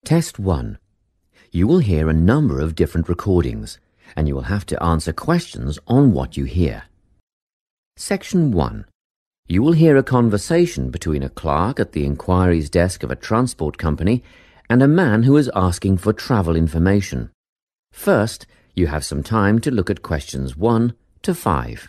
Test 1. You will hear a number of different recordings, and you will have to answer questions on what you hear. Section 1. You will hear a conversation between a clerk at the inquiries desk of a transport company and a man who is asking for travel information. First, you have some time to look at questions 1 to 5.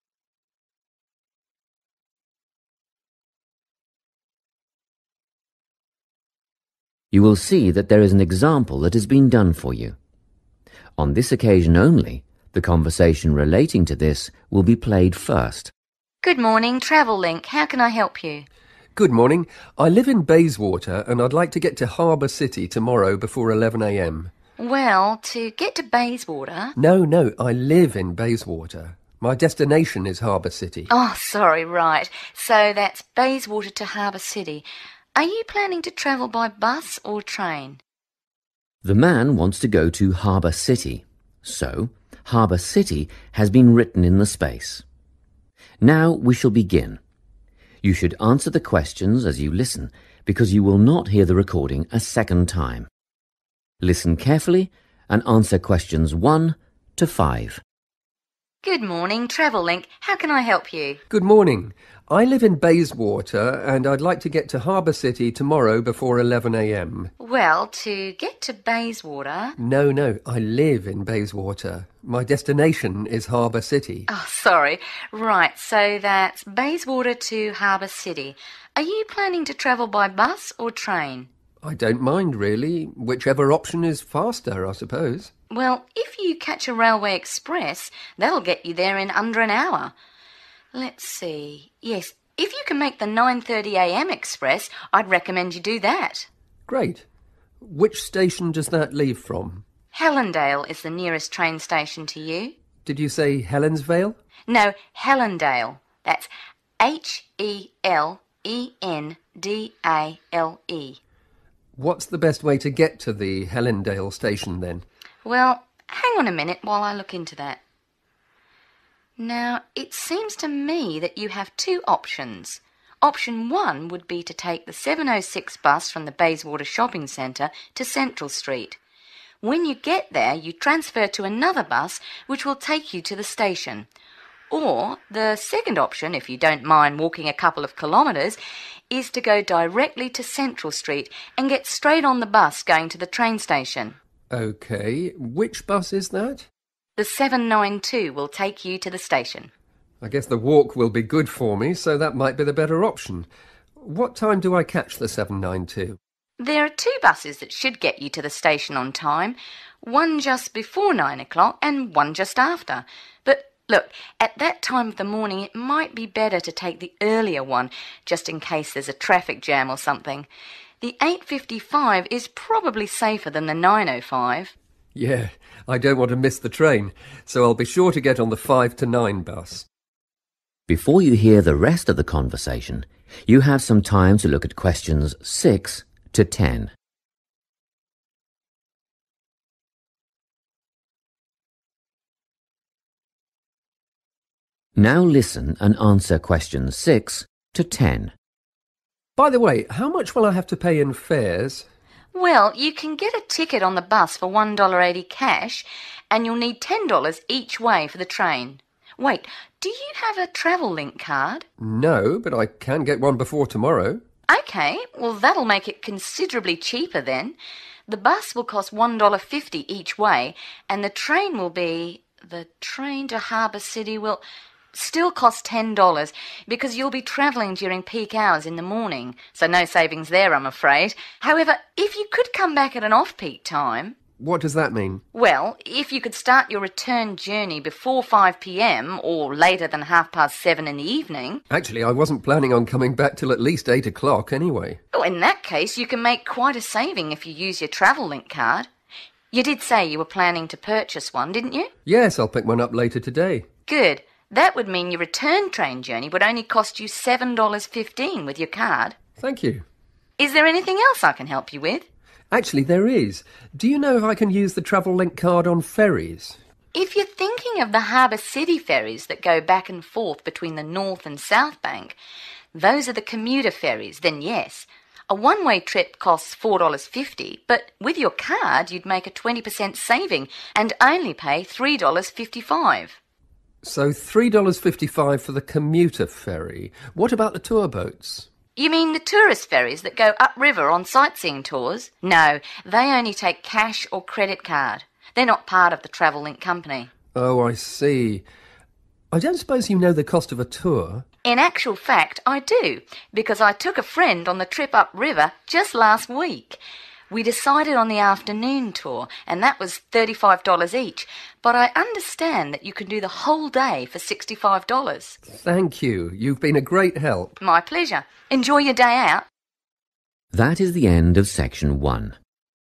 You will see that there is an example that has been done for you. On this occasion only, the conversation relating to this will be played first. Good morning, Travellink. How can I help you? Good morning. I live in Bayswater and I'd like to get to Harbour City tomorrow before 11 a.m. Well, to get to Bayswater... No, I live in Bayswater. My destination is Harbour City. Oh, sorry, right. So that's Bayswater to Harbour City. Are you planning to travel by bus or train? The man wants to go to Harbour City, so Harbour City has been written in the space. Now we shall begin. You should answer the questions as you listen, because you will not hear the recording a second time. Listen carefully and answer questions 1 to 5. Good morning, Travellink. How can I help you? Good morning. I live in Bayswater and I'd like to get to Harbour City tomorrow before 11 a.m. Well, to get to Bayswater... No, I live in Bayswater. My destination is Harbour City. Oh, sorry. Right, so that's Bayswater to Harbour City. Are you planning to travel by bus or train? I don't mind, really. Whichever option is faster, I suppose. Well, if you catch a railway express, that'll get you there in under an hour. Let's see. Yes, if you can make the 9:30 a.m. express, I'd recommend you do that. Great. Which station does that leave from? Helendale is the nearest train station to you. Did you say Helensvale? No, Helendale. That's Helendale. What's the best way to get to the Helendale station then? Well, hang on a minute while I look into that. Now, it seems to me that you have two options. Option 1 would be to take the 7:06 bus from the Bayswater Shopping Centre to Central Street. When you get there, you transfer to another bus which will take you to the station. Or the second option, if you don't mind walking a couple of kilometres, is to go directly to Central Street and get straight on the bus going to the train station. OK. Which bus is that? The 792 will take you to the station. I guess the walk will be good for me, so that might be the better option. What time do I catch the 792? There are two buses that should get you to the station on time, one just before 9 o'clock and one just after. But look, at that time of the morning it might be better to take the earlier one, just in case there's a traffic jam or something. The 8:55 is probably safer than the 9:05. Yeah, I don't want to miss the train, so I'll be sure to get on the 5 to 9 bus. Before you hear the rest of the conversation, you have some time to look at questions 6 to 10. Now listen and answer questions 6 to 10. By the way, how much will I have to pay in fares? Well, you can get a ticket on the bus for $1.80 cash, and you'll need $10 each way for the train. Wait, do you have a Travellink card? No, but I can get one before tomorrow. OK, well that'll make it considerably cheaper then. The bus will cost $1.50 each way, and the train will be... The train to Harbour City will still cost $10 because you'll be travelling during peak hours in the morning, so no savings there, I'm afraid. However, if you could come back at an off-peak time... What does that mean? Well, if you could start your return journey before 5 p.m. or later than 7:30 in the evening... Actually, I wasn't planning on coming back till at least 8 o'clock anyway. Oh, in that case, you can make quite a saving if you use your Travellink card. You did say you were planning to purchase one, didn't you? Yes, I'll pick one up later today. Good. That would mean your return train journey would only cost you $7.15 with your card. Thank you. Is there anything else I can help you with? Actually, there is. Do you know if I can use the Travellink card on ferries? If you're thinking of the Harbour City ferries that go back and forth between the North and South Bank, those are the commuter ferries, then yes. A one-way trip costs $4.50, but with your card you'd make a 20% saving and only pay $3.55. So $3.55 for the commuter ferry. What about the tour boats? You mean the tourist ferries that go upriver on sightseeing tours? No, they only take cash or credit card. They're not part of the Travellink company. Oh, I see. I don't suppose you know the cost of a tour? In actual fact, I do, because I took a friend on the trip upriver just last week. We decided on the afternoon tour, and that was $35 each, but I understand that you can do the whole day for $65. Thank you. You've been a great help. My pleasure. Enjoy your day out. That is the end of section 1.